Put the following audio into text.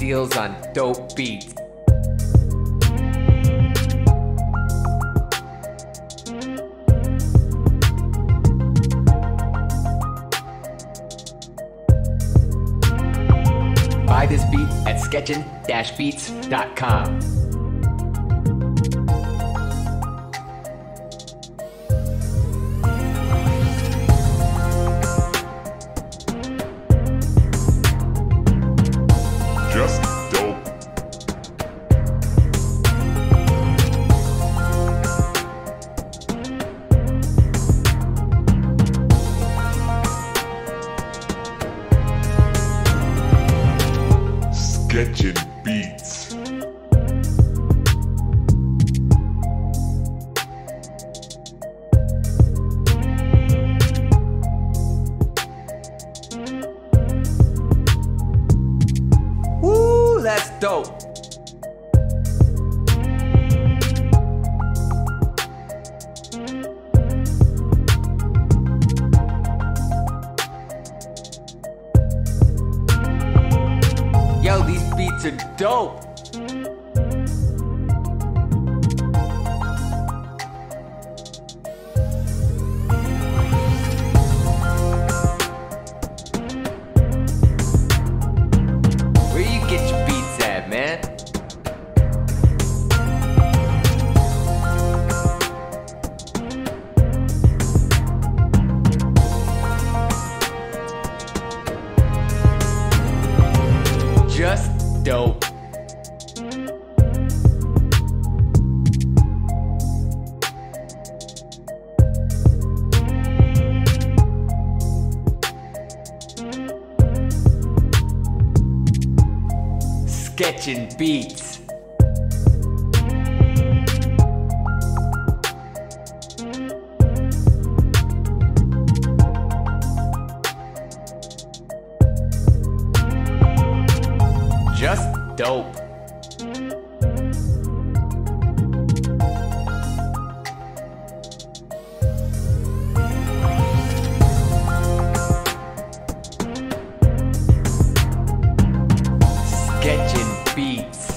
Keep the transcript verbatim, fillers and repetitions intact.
deals on dope beats. Buy this beat at sketchin dash beats dot com. Just dope. Sketchin-Beats. Woo, that's dope. Yo, these beats are dope. Where you get your beats at, man? Just dope. Sketchin-Beats. Just dope. Sketchin-Beats.